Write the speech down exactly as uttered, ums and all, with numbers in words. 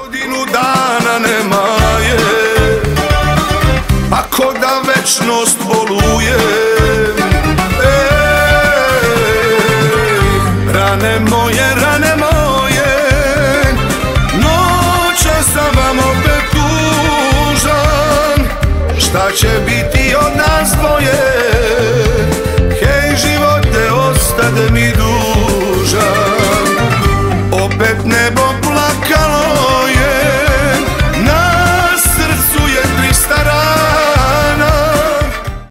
Godinu dana nema je, ako da večnost boluje. Rane moje, rane moje, noća sam vam opet tužan. Šta će biti od nas dvoje?